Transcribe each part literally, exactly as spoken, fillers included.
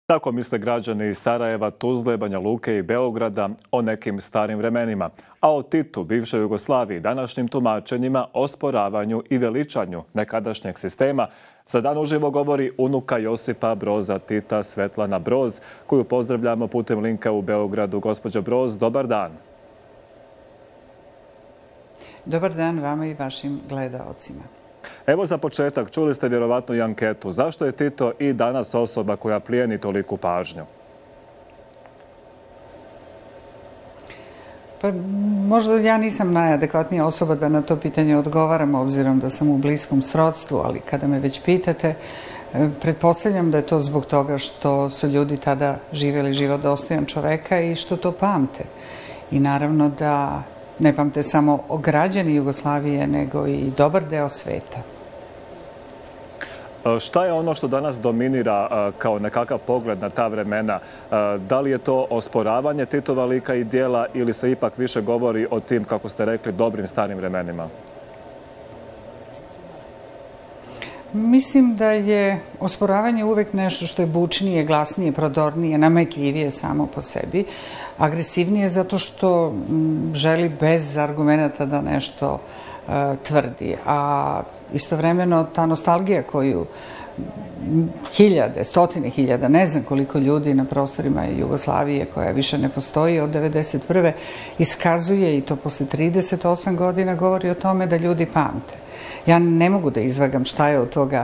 Tako misle građani iz Sarajeva, Tuzle, Banja Luke i Beograda o nekim starim vremenima, a o Titu, bivšoj Jugoslaviji, današnjim tumačenjima, osporavanju i veličanju nekadašnjeg sistema, za dan uživo govori unuka Josipa Broza Tita, Svetlana Broz, koju pozdravljamo putem linka u Beogradu. Gospođo Broz, dobar dan. Dobar dan vama i vašim gledaocima. Evo za početak, čuli ste vjerovatno i anketu. Zašto je Tito i danas osoba koja plijeni toliku pažnju? Pa možda ja nisam najadekvatnija osoba da na to pitanje odgovaram, obzirom da sam u bliskom srodstvu, ali kada me već pitate, pretpostavljam da je to zbog toga što su ljudi tada živjeli život dostojan čoveka i što to pamte. I naravno da ne pamte samo o građani Jugoslavije, nego i dobar deo sveta. Šta je ono što danas dominira kao nekakav pogled na ta vremena? Da li je to osporavanje Titova lika i dijela ili se ipak više govori o tim, kako ste rekli, dobrim starim vremenima? Mislim da je osporavanje uvek nešto što je bučnije, glasnije, prodornije, nametljivije samo po sebi. Agresivnije zato što želi bez argumenta da nešto tvrdi. A istovremeno ta nostalgija koju hiljade, stotine hiljada, ne znam koliko ljudi na prostorima Jugoslavije, koja više ne postoji od devedeset prve iskazuje, i to posle trideset osam godina, govori o tome da ljudi pamte. Ja ne mogu da izvagam šta je od toga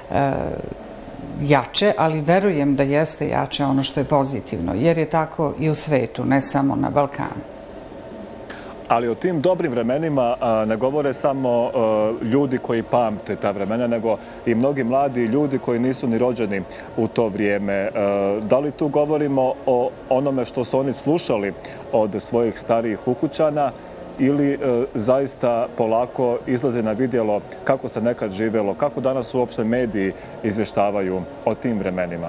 jače, ali verujem da jeste jače ono što je pozitivno, jer je tako i u svetu, ne samo na Balkanu. Ali o tim dobrim vremenima ne govore samo ljudi koji pamte ta vremena, nego i mnogi mladi ljudi koji nisu ni rođeni u to vrijeme. Da li tu govorimo o onome što su oni slušali od svojih starijih ukućana ili zaista polako izlaze na vidjelo kako se nekad živjelo, kako danas uopšte mediji izvještavaju o tim vremenima?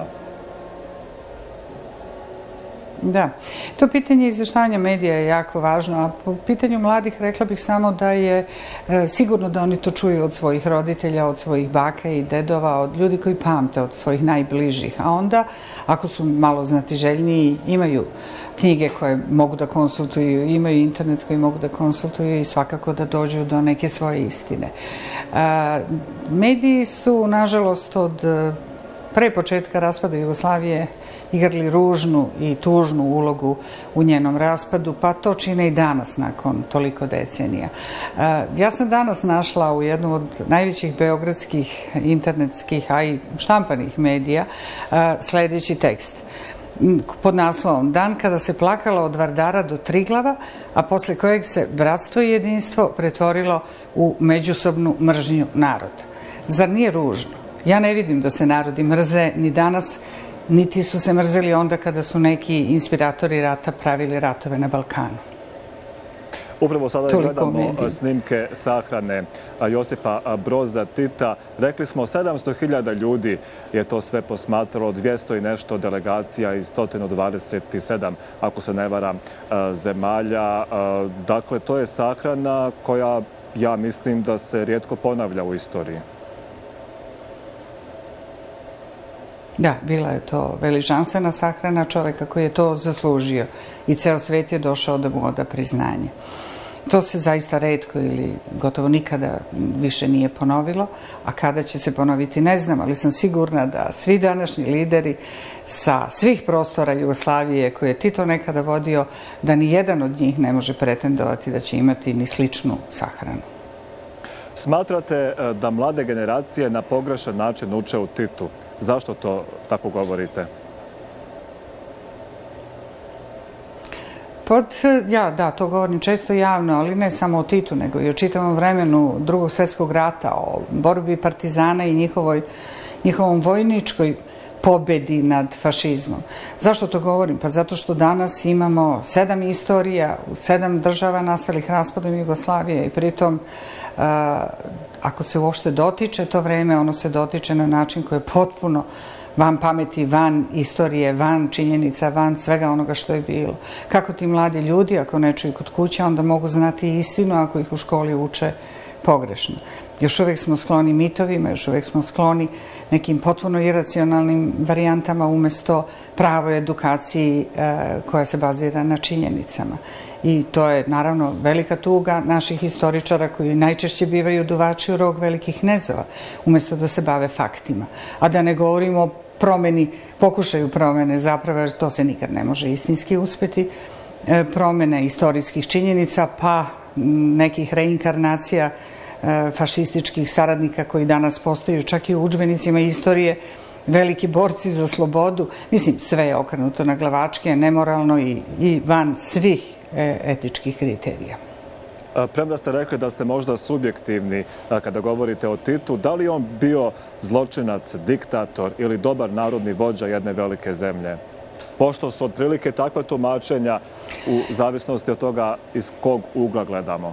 Da, to pitanje izvještavanja medija je jako važno, a po pitanju mladih rekla bih samo da je sigurno da oni to čuju od svojih roditelja, od svojih baka i dedova, od ljudi koji pamte, od svojih najbližih. A onda, ako su malo znatiželjniji, imaju knjige koje mogu da konsultuju, imaju internet koji mogu da konsultuju i svakako da dođu do neke svoje istine. Mediji su, nažalost, od pre početka raspada Jugoslavije igrali ružnu i tužnu ulogu u njenom raspadu, pa to čine i danas nakon toliko decenija. Ja sam danas našla u jednom od najvećih beogradskih internetskih, a i štampanih medija sledeći tekst pod naslovom Dan kada se plakalo od Vardara do Triglava, a posle kojeg se bratstvo i jedinstvo pretvorilo u međusobnu mržnju naroda. Zar nije ružno? Ja ne vidim da se narodi mrze ni danas, niti su se mrzeli onda kada su neki inspiratori rata pravili ratove na Balkanu. Upravo sada gledamo snimke sahrane Josipa Broza Tita. Rekli smo sedamsto hiljada ljudi je to sve posmatralo, dvjesto i nešto delegacija iz sto dvadeset sedam, ako se ne varam, zemalja. Dakle, to je sahrana koja, ja mislim, da se rijetko ponavlja u istoriji. Da, bila je to veličanstvena sahrana čoveka koji je to zaslužio i ceo svet je došao da mu oda priznanje. To se zaista retko ili gotovo nikada više nije ponovilo, a kada će se ponoviti ne znam, ali sam sigurna da svi današnji lideri sa svih prostora Jugoslavije koje je Tito nekada vodio, da ni jedan od njih ne može pretendovati da će imati ni sličnu sahranu. Smatrate da mlade generacije na pogrešan način uče u Titu? Zašto to tako govorite? Pod, ja, da, to govorim često javno, ali ne samo o Titu, nego i o čitavom vremenu Drugog svjetskog rata, o borbi partizana i njihovoj, njihovom vojničkoj pobedi nad fašizmom. Zašto to govorim? Pa zato što danas imamo sedam istorija u sedam država nastalih raspadom Jugoslavije i pritom ako se uopšte dotiče to vreme, ono se dotiče na način koji je potpuno van pameti, van istorije, van činjenica, van svega onoga što je bilo. Kako ti mladi ljudi, ako ne čuju kod kuće, onda mogu znati istinu ako ih u školi uče pogrešno. Još uvijek smo skloni mitovima, još uvijek smo skloni nekim potpuno iracionalnim varijantama umjesto pravoj edukaciji koja se bazira na činjenicama. I to je naravno velika tuga naših historičara koji najčešće bivaju duvači u rog velikih knezova, umjesto da se bave faktima. A da ne govorimo o promjeni, pokušaju promjene zapravo, jer to se nikad ne može istinski uspjeti, promjene istorijskih činjenica pa nekih reinkarnacija fašističkih saradnika koji danas postaju čak i u udžbenicima istorije veliki borci za slobodu. Mislim, sve je okrenuto na glavačke, nemoralno i van svih etičkih kriterija. Premda ste rekli da ste možda subjektivni kada govorite o Titu, da li je on bio zločinac, diktator ili dobar narodni vođa jedne velike zemlje? Pošto su otprilike takva tumačenja u zavisnosti od toga iz kog ugla gledamo.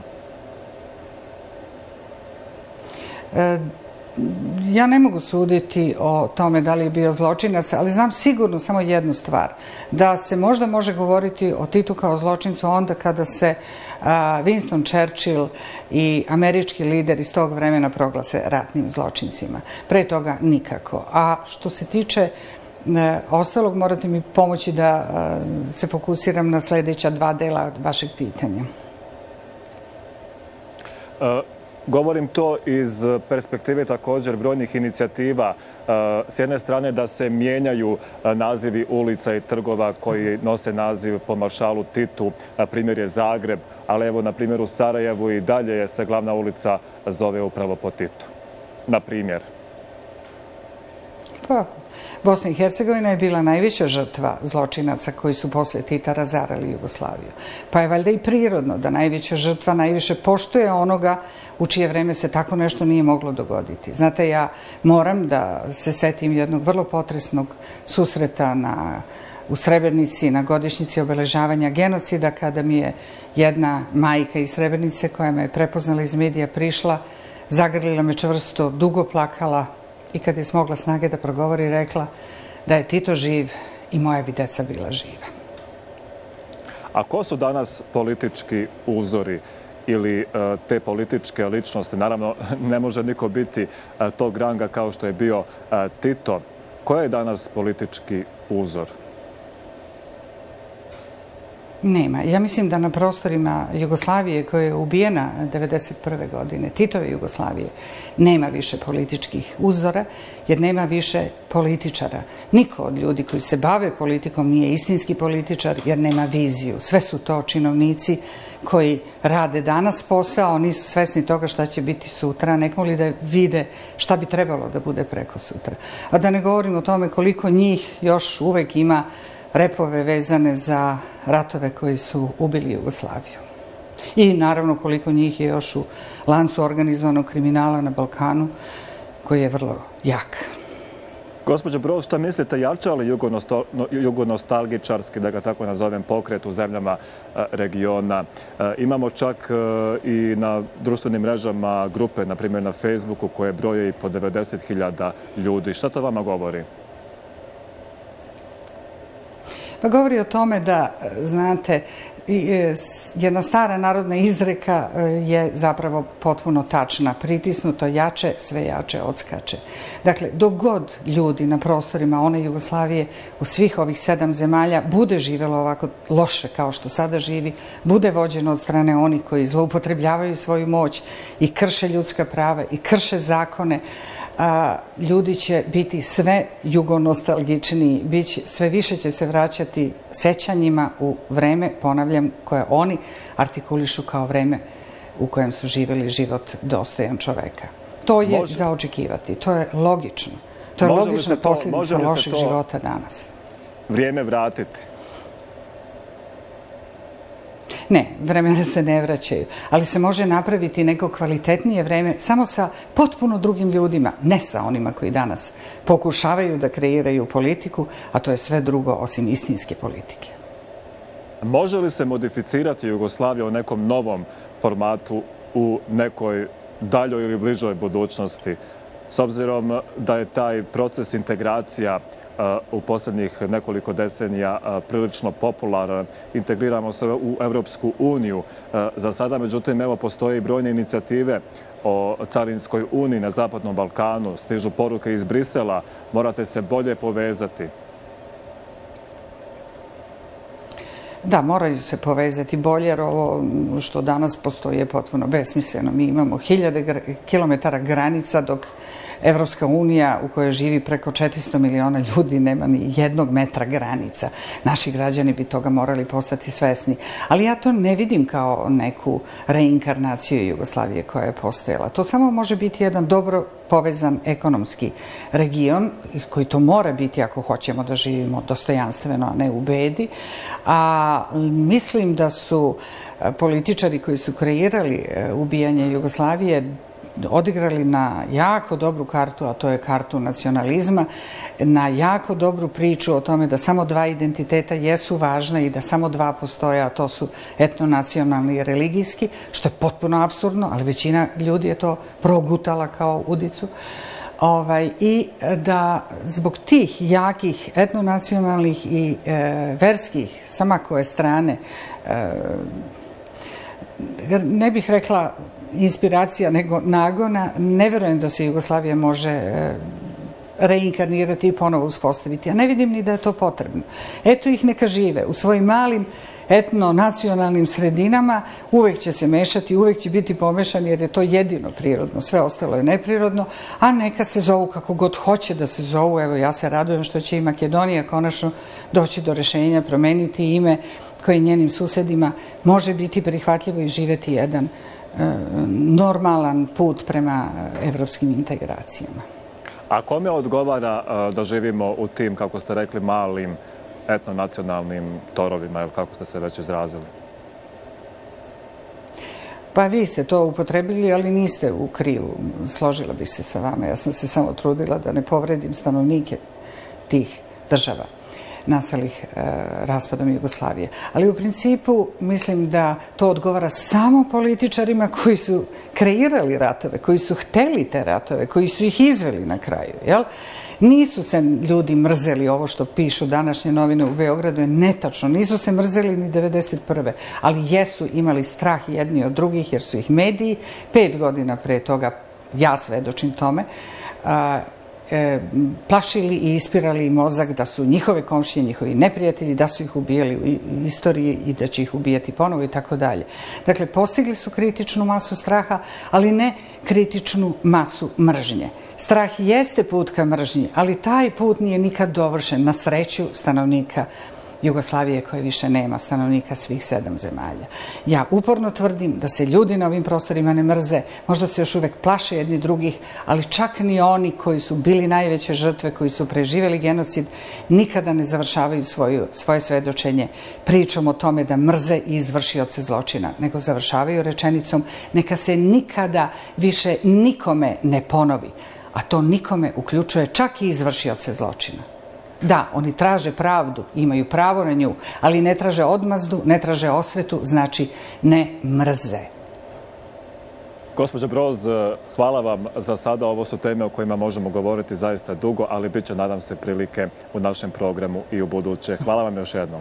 Ja ne mogu suditi o tome da li je bio zločinac, ali znam sigurno samo jednu stvar. Da se možda može govoriti o Titu kao zločincu onda kada se Winston Churchill i američki lider iz tog vremena proglase ratnim zločincima. Pre toga nikako. A što se tiče ostalog, morate mi pomoći da se fokusiram na sljedeća dva dela vašeg pitanja. Govorim to iz perspektive također brojnih inicijativa. S jedne strane da se mijenjaju nazivi ulica i trgova koji nose naziv po maršalu Titu. Primjer je Zagreb, ali evo na primjer u Sarajevu i dalje se glavna ulica zove upravo po Titu. Na primjer. Pa, Bosna i Hercegovina je bila najviša žrtva zločinaca koji su posle Tita razarali Jugoslaviju. Pa je valjda i prirodno da najveća žrtva najviše poštuje onoga u čije vreme se tako nešto nije moglo dogoditi. Znate, ja moram da se setim jednog vrlo potresnog susreta na, u Srebrenici na godišnjici obeležavanja genocida, kada mi je jedna majka iz Srebrenice koja me je prepoznala iz medija prišla, zagrlila me čvrsto, dugo plakala i kad je smogla snage da progovori, rekla da je Tito živ i moja bi deca bila živa. A ko su danas politički uzori ili te političke ličnosti? Naravno, ne može niko biti tog ranga kao što je bio Tito. Ko je danas politički uzor? Nema. Ja mislim da na prostorima Jugoslavije koja je ubijena devedeset prve godine, Titove Jugoslavije, nema više političkih uzora jer nema više političara. Niko od ljudi koji se bave politikom nije istinski političar jer nema viziju. Sve su to činovnici koji rade danas posao, nisu svesni toga šta će biti sutra, nek moli da vide šta bi trebalo da bude preko sutra. A da ne govorim o tome koliko njih još uvek ima repove vezane za ratove koji su ubili Jugoslaviju. I naravno koliko njih je još u lancu organizovanog kriminala na Balkanu, koji je vrlo jak. Gospođo Broz, šta mislite, jača li jugonostalgičarski, da ga tako nazovem, pokret u zemljama regiona? Imamo čak i na društvenim mrežama grupe, na primjer na Facebooku, koje broje i po devedeset hiljada ljudi. Šta to vama govori? Pa govori o tome da, znate, jedna stara narodna izreka je zapravo potpuno tačna. Pritisnuto jače, sve jače odskače. Dakle, dok god ljudi na prostorima one Jugoslavije u svih ovih sedam zemalja bude živjelo ovako loše kao što sada živi, bude vođeno od strane onih koji zloupotrebljavaju svoju moć i krše ljudska prava i krše zakone, a ljudi će biti sve jugonostalgičniji, sve više će se vraćati sećanjima u vreme, ponavljam, koje oni artikulišu kao vreme u kojem su živjeli život dostojan čoveka. To je za očekivati, to je logično. To je logična posljedica lošeg života danas. Vrijeme vratiti? Ne, vremena se ne vraćaju, ali se može napraviti neko kvalitetnije vreme samo sa potpuno drugim ljudima, ne sa onima koji danas pokušavaju da kreiraju politiku, a to je sve drugo osim istinske politike. Može li se modificirati Jugoslavija u nekom novom formatu u nekoj daljoj ili bližoj budućnosti, s obzirom da je taj proces integracija u posljednjih nekoliko decenija prilično popularan. Integriramo se u Evropsku uniju. Za sada, međutim, evo, postoje i brojne inicijative o Carinskoj uniji na Zapadnom Balkanu. Stižu poruke iz Brisela. Morate se bolje povezati. Da, moraju se povezati bolje, jer ovo što danas postoji je potpuno besmisleno. Mi imamo hiljade kilometara granica, dok Evropska unija u kojoj živi preko četiristo miliona ljudi nema ni jednog metra granica. Naši građani bi toga morali postati svesni. Ali ja to ne vidim kao neku reinkarnaciju Jugoslavije koja je postojala. To samo može biti jedan dobro povezan ekonomski region, koji to mora biti ako hoćemo da živimo dostojanstveno, a ne u bedi. A mislim da su političari koji su kreirali ubijanje Jugoslavije odigrali na jako dobru kartu, a to je kartu nacionalizma, na jako dobru priču o tome da samo dva identiteta jesu važna i da samo dva postoje, a to su etnonacionalni i religijski, što je potpuno apsurdno, ali većina ljudi je to progutala kao udicu. Ovaj, I da zbog tih jakih etnonacionalnih i e, verskih, sama koje strane, e, ne bih rekla inspiracija, nego nagona, ne verujem da se Jugoslavija može reinkarnirati i ponovo uspostaviti. Ja ne vidim ni da je to potrebno. Eto ih neka žive u svojim malim etno-nacionalnim sredinama, uvek će se mešati, uvek će biti pomešani jer je to jedino prirodno, sve ostalo je neprirodno, a neka se zovu kako god hoće da se zovu. Evo, ja se radujem što će i Makedonija konačno doći do rešenja, promeniti ime koje njenim susedima može biti prihvatljivo i živeti jedan normalan put prema evropskim integracijama. A kome odgovara da živimo u tim, kako ste rekli, malim etnonacionalnim torovima, ili kako ste se već izrazili? Pa vi ste to upotrebili, ali niste u krivu. Složila bih se sa vama. Ja sam se samo trudila da ne povredim stanovnike tih država nastalih raspadom Jugoslavije. Ali u principu mislim da to odgovara samo političarima koji su kreirali ratove, koji su hteli te ratove, koji su ih izveli na kraju. Jel? Nisu se ljudi mrzeli, ovo što pišu današnje novine u Beogradu je netačno, nisu se mrzeli ni devedeset prve. ali jesu imali strah jedni od drugih jer su ih mediji pet godina pre toga, ja svedočim tome, plašili i ispirali mozak da su njihove komšije, njihovi neprijatelji, da su ih ubijali u istoriji i da će ih ubijati ponovo i tako dalje. Dakle, postigli su kritičnu masu straha, ali ne kritičnu masu mržnje. Strah jeste put ka mržnji, ali taj put nije nikad dovršen, na sreću stanovnika Jugoslavije koje više nema, stanovnika svih sedam zemalja. Ja uporno tvrdim da se ljudi na ovim prostorima ne mrze, možda se još uvek plaše jedni drugih, ali čak ni oni koji su bili najveće žrtve, koji su preživjeli genocid, nikada ne završavaju svoju, svoje svedočenje pričom o tome da mrze i izvršioce zločina, nego završavaju rečenicom neka se nikada više nikome ne ponovi, a to nikome uključuje čak i izvršioce zločina. Da, oni traže pravdu, imaju pravo na nju, ali ne traže odmazdu, ne traže osvetu, znači ne mrze. Gospođo Broz, hvala vam za sada. Ovo su teme o kojima možemo govoriti zaista dugo, ali bit će, nadam se, prilike u našem programu i u buduće. Hvala vam još jednom.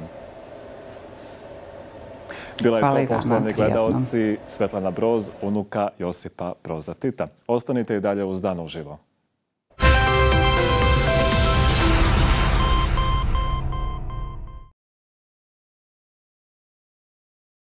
Bila je to, poštovani gledaoci, Svetlana Broz, unuka Josipa Broza Tita. Ostanite i dalje uz Dan uživo.